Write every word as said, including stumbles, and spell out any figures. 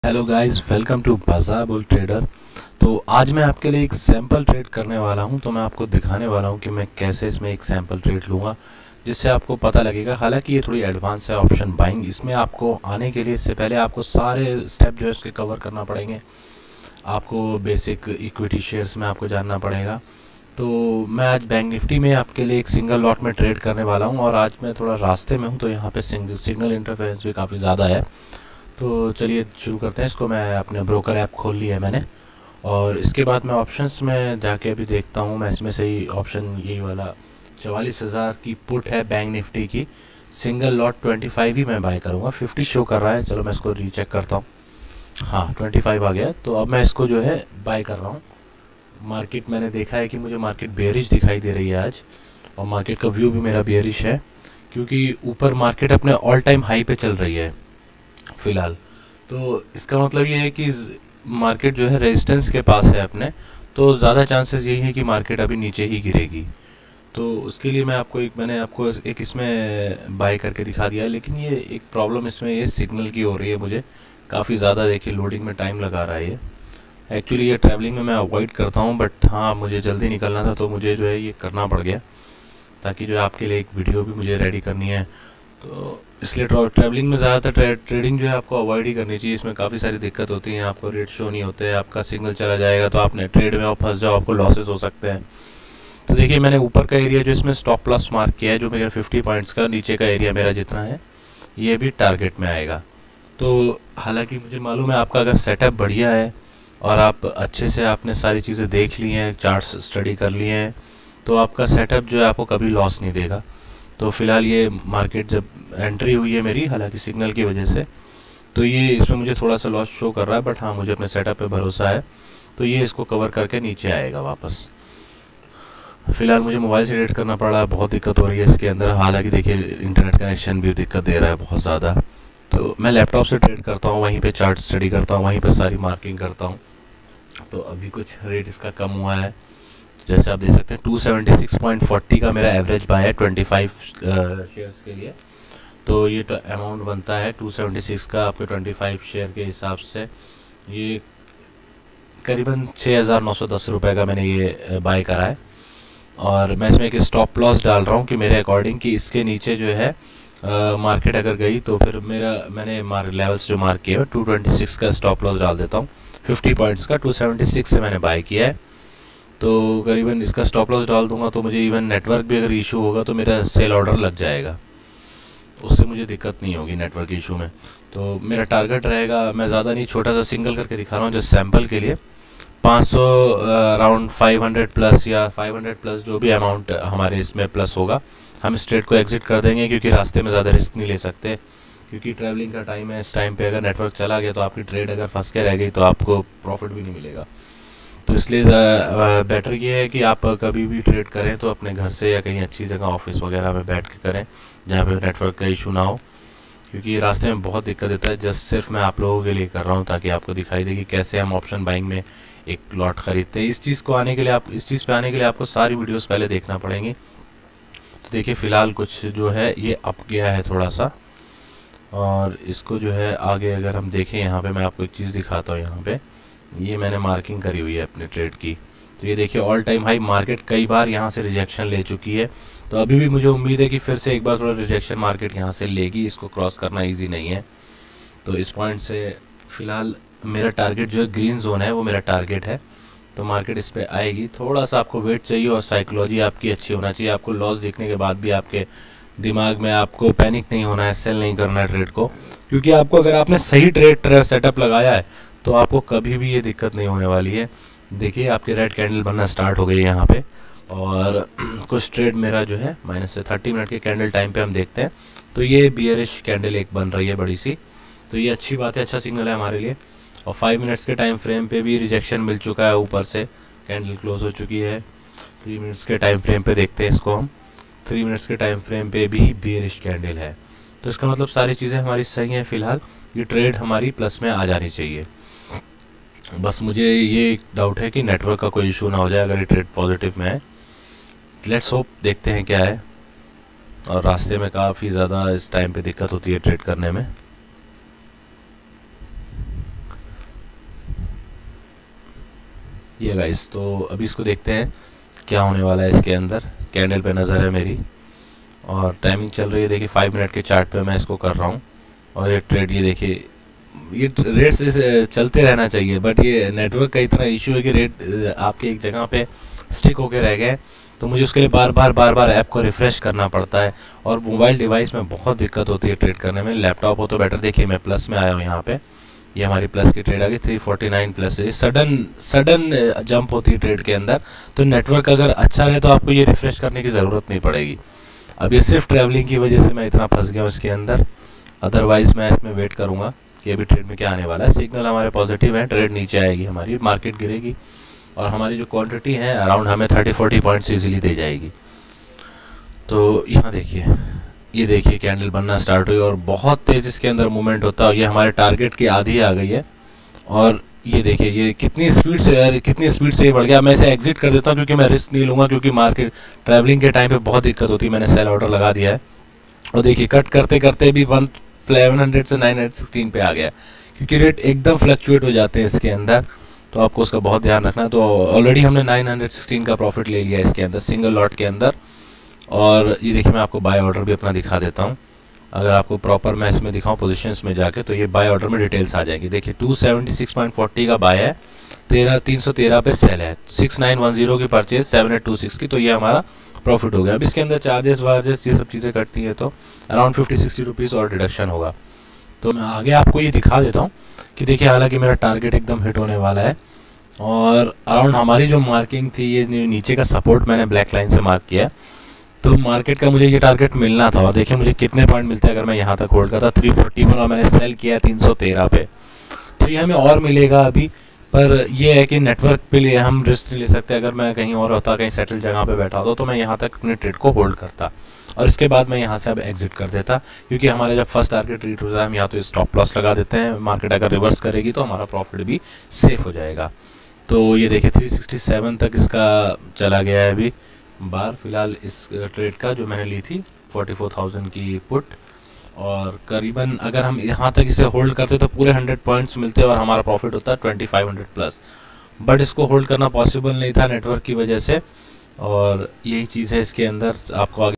Hello guys, welcome to Bazaar bull trader. तो आज मैं आपके लिए एक सैम्पल ट्रेड करने वाला हूं। तो मैं आपको दिखाने वाला हूं कि मैं कैसे इसमें एक सैम्पल ट्रेड लूँगा, जिससे आपको पता लगेगा। हालांकि ये थोड़ी एडवांस है ऑप्शन बाइंग। इसमें आपको आने के लिए इससे पहले आपको सारे स्टेप जो है उसके कवर करना पड़ेंगे। आपको बेसिक इक्विटी शेयर्स में आपको जानना पड़ेगा। तो मैं आज बैंक निफ्टी में आपके लिए एक सिंगल लॉट में ट्रेड करने वाला हूँ। और आज मैं थोड़ा रास्ते में हूँ, तो यहाँ पे सिंगल सिग्नल इंटरफेरेंस भी काफ़ी ज़्यादा है। तो चलिए शुरू करते हैं इसको। मैं अपने ब्रोकर ऐप खोल लिया है मैंने, और इसके बाद मैं ऑप्शंस में जाके अभी देखता हूँ। मैं इसमें से ही ऑप्शन यही वाला चवालीस हज़ार की पुट है बैंक निफ्टी की, सिंगल लॉट ट्वेंटी फाइव ही मैं बाय करूँगा। फिफ्टी शो कर रहा है, चलो मैं इसको रीचेक करता हूँ। हाँ, ट्वेंटी फाइव आ गया। तो अब मैं इसको जो है बाय कर रहा हूँ। मार्केट मैंने देखा है कि मुझे मार्केट बेयरिश दिखाई दे रही है आज, और मार्केट का व्यू भी मेरा बेयरिश है, क्योंकि ऊपर मार्केट अपने ऑल टाइम हाई पे चल रही है फ़िलहाल। तो इसका मतलब ये है कि मार्केट जो है रेजिस्टेंस के पास है अपने, तो ज़्यादा चांसेस यही है कि मार्केट अभी नीचे ही गिरेगी। तो उसके लिए मैं आपको एक मैंने आपको एक इसमें बाय करके दिखा दिया है। लेकिन ये एक प्रॉब्लम इसमें ये सिग्नल की हो रही है मुझे काफ़ी ज़्यादा। देखिए, लोडिंग में टाइम लगा रहा है ये। एक्चुअली ये ट्रैवलिंग में मैं अवॉइड करता हूँ, बट हाँ, मुझे जल्दी निकलना था तो मुझे जो है ये करना पड़ गया, ताकि जो है आपके लिए एक वीडियो भी मुझे रेडी करनी है। तो इसलिए ट्रैवलिंग में ज़्यादातर ट्रे, ट्रेडिंग जो है आपको अवॉइड ही करनी चाहिए। इसमें काफ़ी सारी दिक्कत होती है, आपको रेट शो नहीं होते, आपका सिग्नल चला जाएगा तो आपने ट्रेड में आप फंस जाओ, आपको लॉसेस हो सकते हैं। तो देखिए, मैंने ऊपर का एरिया जो इसमें स्टॉप प्लस मार्क किया है, जो मेरा फिफ्टी पॉइंट्स का, नीचे का एरिया मेरा जितना है ये भी टारगेट में आएगा। तो हालांकि मुझे मालूम है आपका अगर सेटअप बढ़िया है और आप अच्छे से आपने सारी चीज़ें देख ली हैं, चार्ट्स स्टडी कर लिए हैं, तो आपका सेटअप जो है आपको कभी लॉस नहीं देगा। तो फ़िलहाल ये मार्केट जब एंट्री हुई है मेरी, हालांकि सिग्नल की वजह से, तो ये इसमें मुझे थोड़ा सा लॉस शो कर रहा है, बट हाँ, मुझे अपने सेटअप पे भरोसा है। तो ये इसको कवर करके नीचे आएगा वापस। फ़िलहाल मुझे मोबाइल से ट्रेड करना पड़ रहा है, बहुत दिक्कत हो रही है इसके अंदर। हालांकि देखिए, इंटरनेट कनेक्शन भी दिक्कत दे रहा है बहुत ज़्यादा। तो मैं लैपटॉप से ट्रेड करता हूँ, वहीं पर चार्ट स्टडी करता हूँ, वहीं पर सारी मार्किंग करता हूँ। तो अभी कुछ रेट इसका कम हुआ है, जैसे आप देख सकते हैं two seventy six point forty का मेरा एवरेज बाय है ट्वेंटी फाइव शेयर्स के लिए। तो ये अमाउंट बनता है टू सेवेंटी सिक्स का, आपके ट्वेंटी फाइव शेयर के हिसाब से ये करीबन छः हज़ार नौ सौ दस रुपये का मैंने ये बाय करा है। और मैं इसमें एक स्टॉप लॉस डाल रहा हूँ कि मेरे अकॉर्डिंग कि इसके नीचे जो है मार्केट अगर गई तो फिर मेरा मैंने मार्क लेवल्स जो मार्क किए टू ट्वेंटी सिक्स का स्टॉप लॉस डाल देता हूँ। फिफ्टी पॉइंट्स का टू सेवेंटी सिक्स से मैंने बाय किया है, तो करीबन इसका स्टॉप लॉस डाल दूंगा। तो मुझे इवन नेटवर्क भी अगर इशू होगा तो मेरा सेल ऑर्डर लग जाएगा, उससे मुझे दिक्कत नहीं होगी नेटवर्क इशू में। तो मेरा टारगेट रहेगा, मैं ज़्यादा नहीं, छोटा सा सिंगल करके दिखा रहा हूँ जस्ट सैम्पल के लिए, पाँच सौ अराउंड फाइव हंड्रेड प्लस या फाइव हंड्रेड प्लस जो भी अमाउंट हमारे इसमें प्लस होगा, हम इस ट्रेड को एग्जिट कर देंगे, क्योंकि रास्ते में ज़्यादा रिस्क नहीं ले सकते, क्योंकि ट्रैवलिंग का टाइम है। इस टाइम पे अगर नेटवर्क चला गया तो आपकी ट्रेड अगर फंस के रह गई तो आपको प्रॉफिट भी नहीं मिलेगा। तो इसलिए बेटर ये है कि आप कभी भी ट्रेड करें तो अपने घर से या कहीं अच्छी जगह ऑफिस वगैरह में बैठ के करें, जहाँ पे नेटवर्क का इशू ना हो, क्योंकि रास्ते में बहुत दिक्कत देता है। जस्ट सिर्फ मैं आप लोगों के लिए कर रहा हूँ ताकि आपको दिखाई दे कि कैसे हम ऑप्शन बाइंग में एक लॉट खरीदते हैं। इस चीज़ को आने के लिए आप इस चीज़ पे आने के लिए आपको सारी वीडियोस पहले देखना पड़ेंगी। तो देखिए, फ़िलहाल कुछ जो है ये अप गया है थोड़ा सा, और इसको जो है आगे अगर हम देखें, यहाँ पे मैं आपको एक चीज़ दिखाता हूँ। यहाँ पे ये मैंने मार्किंग करी हुई है अपने ट्रेड की। तो ये देखिए, ऑल टाइम हाई मार्केट कई बार यहाँ से रिजेक्शन ले चुकी है। तो अभी भी मुझे उम्मीद है कि फिर से एक बार थोड़ा रिजेक्शन मार्केट यहाँ से लेगी। इसको क्रॉस करना इजी नहीं है। तो इस पॉइंट से फ़िलहाल मेरा टारगेट जो है ग्रीन जोन है, वो मेरा टारगेट है। तो मार्केट इस पर आएगी, थोड़ा सा आपको वेट चाहिए और साइकोलॉजी आपकी अच्छी होना चाहिए। आपको लॉस दिखने के बाद भी आपके दिमाग में आपको पैनिक नहीं होना है, सेल नहीं करना है ट्रेड को, क्योंकि आपको अगर आपने सही ट्रेड सेटअप लगाया है तो आपको कभी भी ये दिक्कत नहीं होने वाली है। देखिए, आपकी रेड कैंडल बनना स्टार्ट हो गई है यहाँ पे, और कुछ ट्रेड मेरा जो है माइनस से थर्टी मिनट के कैंडल टाइम पे हम देखते हैं, तो ये बियरिश कैंडल एक बन रही है बड़ी सी। तो ये अच्छी बात है, अच्छा सिग्नल है हमारे लिए। और फाइव मिनट्स के टाइम फ्रेम पे भी रिजेक्शन मिल चुका है, ऊपर से कैंडल क्लोज हो चुकी है। थ्री मिनट्स के टाइम फ्रेम पे देखते हैं इसको हम, थ्री मिनट्स के टाइम फ्रेम पे भी बियरिश कैंडल है। तो इसका मतलब सारी चीज़ें हमारी सही हैं। फ़िलहाल ये ट्रेड हमारी प्लस में आ जानी चाहिए। बस मुझे ये डाउट है कि नेटवर्क का कोई इशू ना हो जाए अगर ये ट्रेड पॉजिटिव में है। लेट्स होप, देखते हैं क्या है। और रास्ते में काफ़ी ज़्यादा इस टाइम पे दिक्कत होती है ट्रेड करने में। ये गाइस, तो अभी इसको देखते हैं क्या होने वाला है इसके अंदर। कैंडल पे नज़र है मेरी और टाइमिंग चल रही है, देखिए फाइव मिनट के चार्ट पे मैं इसको कर रहा हूँ। और ये ट्रेड, ये देखिए, ये रेट से चलते रहना चाहिए, बट ये नेटवर्क का इतना इशू है कि रेट आपके एक जगह पे स्टिक होके रह गए, तो मुझे उसके लिए बार बार बार बार ऐप को रिफ़्रेश करना पड़ता है और मोबाइल डिवाइस में बहुत दिक्कत होती है ट्रेड करने में। लैपटॉप हो तो बेटर। देखिए मैं प्लस में आया हूँ यहाँ पे, ये हमारी प्लस की ट्रेड आ गई थ्री फोर्टी नाइन प्लस। ये सडन सडन जंप होती है ट्रेड के अंदर, तो नेटवर्क अगर अच्छा रहे तो आपको ये रिफ़्रेश करने की ज़रूरत नहीं पड़ेगी। अब ये सिर्फ ट्रैवलिंग की वजह से मैं इतना फंस गया हूँ इसके अंदर, अदरवाइज़ मैं इसमें वेट करूँगा कि अभी ट्रेड में क्या आने वाला है। सिग्नल हमारे पॉजिटिव है, ट्रेड नीचे आएगी, हमारी मार्केट गिरेगी और हमारी जो क्वांटिटी है अराउंड हमें थर्टी फोर्टी पॉइंट्स इजीली दे जाएगी। तो यहाँ देखिए, ये देखिए कैंडल बनना स्टार्ट हुई और बहुत तेज़ इसके अंदर मूवमेंट होता है। ये हमारे टारगेट की आधी आ गई है और ये देखिए ये कितनी स्पीड से कितनी स्पीड से ये बढ़ गया। मैं इसे एग्जिट कर देता हूँ क्योंकि मैं रिस्क नहीं लूँगा, क्योंकि मार्केट ट्रैवलिंग के टाइम पे बहुत दिक्कत होती है। मैंने सेल ऑर्डर लगा दिया है और देखिए कट करते करते भी वन इलेवन हंड्रेड से नाइन हंड्रेड सिक्सटीन पे आ गया, क्योंकि रेट एकदम फ्लक्चुएट हो जाते हैं इसके अंदर, तो आपको उसका बहुत ध्यान रखना। तो ऑलरेडी हमने नाइन हंड्रेड सिक्सटीन का प्रॉफिट ले लिया इसके अंदर सिंगल लॉट के अंदर। और ये देखिए मैं आपको बाय ऑर्डर भी अपना दिखा देता हूँ, अगर आपको प्रॉपर मैं इसमें दिखाऊँ पोजीशंस में जाके, तो ये बाय ऑर्डर में डिटेल्स आ जाएगी। देखिए two seventy six point forty का बाय है, तेरह तीन सौ तेरह पे सेल है, सिक्स नाइन वन जीरो की purchase, seven eight two six की, तो ये हमारा प्रॉफिट हो गया। अब इसके अंदर चार्जेस वार्जेस ये सब चीज़ें कटती हैं, तो अराउंड फिफ्टी सिक्सटी रुपीज़ और डिडक्शन होगा। तो मैं आगे आपको ये दिखा देता हूँ कि देखिए हालांकि मेरा टारगेट एकदम हिट होने वाला है और अराउंड हमारी जो मार्किंग थी, ये नीचे का सपोर्ट मैंने ब्लैक लाइन से मार्क किया है, तो मार्केट का मुझे ये टारगेट मिलना था। और देखिए मुझे कितने पॉइंट मिलते हैं अगर मैं यहाँ तक होल्ड करता, थ्री फोर्टी वन, और मैंने सेल किया है तीन सौ तेरह पे, तो ये हमें और मिलेगा अभी। पर ये है कि नेटवर्क पे लिए हम रिस्क नहीं ले सकते। अगर मैं कहीं और होता, कहीं सेटल जगह पे बैठा होता, तो मैं यहाँ तक अपने ट्रेड को होल्ड करता और इसके बाद मैं यहाँ से अब एग्जिट कर देता, क्योंकि हमारा जब फर्स्ट टारगेट रीच होता है हम यहाँ तो स्टॉप लॉस लगा देते हैं। मार्केट अगर रिवर्स करेगी तो हमारा प्रॉफिट भी सेफ हो जाएगा। तो ये देखिए थ्री सिक्सटी सेवन तक इसका चला गया है अभी बार फिलहाल इस ट्रेड का, जो मैंने ली थी फोर्टी फोर थाउजेंड की पुट, और करीबन अगर हम यहाँ तक इसे होल्ड करते तो पूरे हंड्रेड पॉइंट्स मिलते और हमारा प्रॉफिट होता है twenty five hundred plus. But इसको होल्ड करना पॉसिबल नहीं था नेटवर्क की वजह से, और यही चीज़ है इसके अंदर। आपको आगे